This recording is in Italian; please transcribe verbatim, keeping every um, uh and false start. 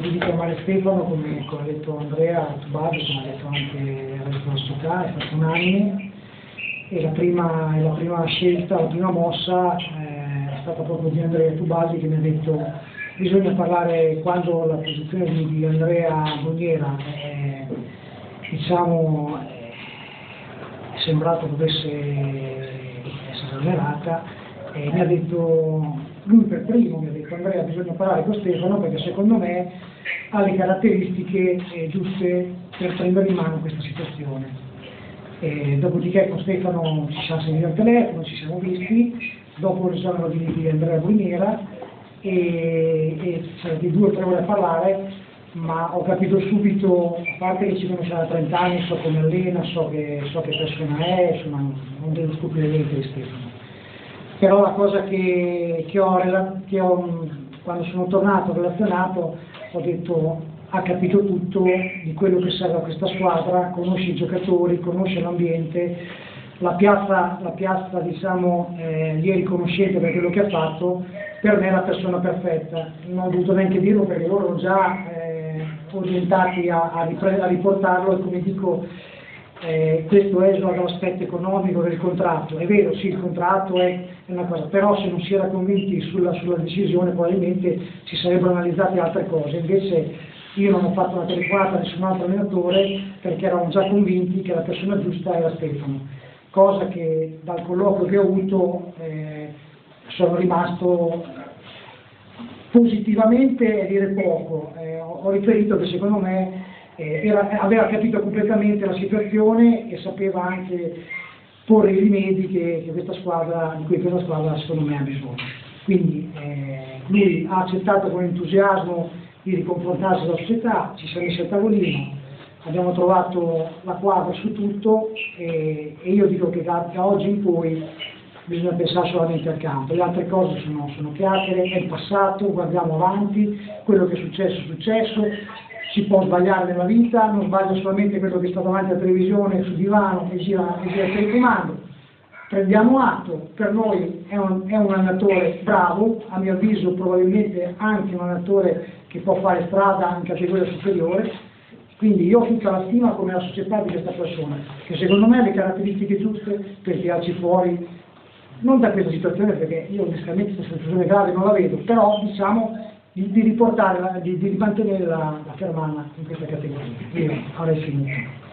di chiamare Stefano, come, come ha detto Andrea Tubasi, come ha detto anche il resto della società, è stato un anno, e la prima, la prima scelta, la prima mossa eh, è stata proprio di Andrea Tubasi, che mi ha detto bisogna parlare quando la posizione di, di Andrea Bonniera è, diciamo, è sembrato potesse essere esagerata, e mi ha detto, lui per primo mi ha detto: Andrea, bisogna parlare con Stefano perché secondo me ha le caratteristiche eh, giuste per prendere in mano questa situazione. E dopodiché con Stefano ci siamo sentiti al telefono, ci siamo visti, dopo sono venuti Andrea Bonniera e, e siamo stati due o tre ore a parlare, ma ho capito subito, a parte che ci conosciamo da trenta anni, so come allena, so che, so che persona è, insomma non devo scoprire niente di Stefano. Però la cosa che, che, ho, che ho, quando sono tornato, relazionato, ho detto: ha capito tutto di quello che serve a questa squadra, conosce i giocatori, conosce l'ambiente, la piazza, la piazza diciamo, eh, gli è riconoscente per quello che ha fatto, per me è la persona perfetta. Non ho dovuto neanche dirlo perché loro erano già eh, orientati a, a, a riportarlo, e come dico, eh, questo esula dall'aspetto economico del contratto. È vero, sì, il contratto è una cosa, però se non si era convinti sulla, sulla decisione probabilmente si sarebbero analizzate altre cose. Invece io non ho fatto una telefonata a nessun altro allenatore perché eravamo già convinti che la persona giusta era Stefano, cosa che dal colloquio che ho avuto eh, sono rimasto positivamente, a dire poco. Eh, ho, ho riferito che secondo me eh, era, aveva capito completamente la situazione e sapeva anche porre i rimedi che, che questa squadra, di cui questa squadra secondo me ha bisogno. Quindi eh, lui ha accettato con entusiasmo di riconfrontarsi con la società, ci siamo messi a tavolino, abbiamo trovato la quadra su tutto, e, e io dico che da, da oggi in poi bisogna pensare solamente al campo, le altre cose sono, sono chiacchiere, è il passato, guardiamo avanti, quello che è successo è successo, si può sbagliare nella vita, non sbaglia solamente quello che sta davanti alla televisione, sul divano e gira, e gira il telecomando. Prendiamo atto, per noi è un, è un allenatore bravo, a mio avviso probabilmente anche un allenatore che può fare strada in categoria superiore, quindi io ho tutta la stima come la società di questa persona, che secondo me ha le caratteristiche giuste per tirarci fuori, non da questa situazione, perché io onestamente questa situazione grave non la vedo, però diciamo di, di riportare, di, di mantenere la, la Fermana in questa categoria. Io avrei finito.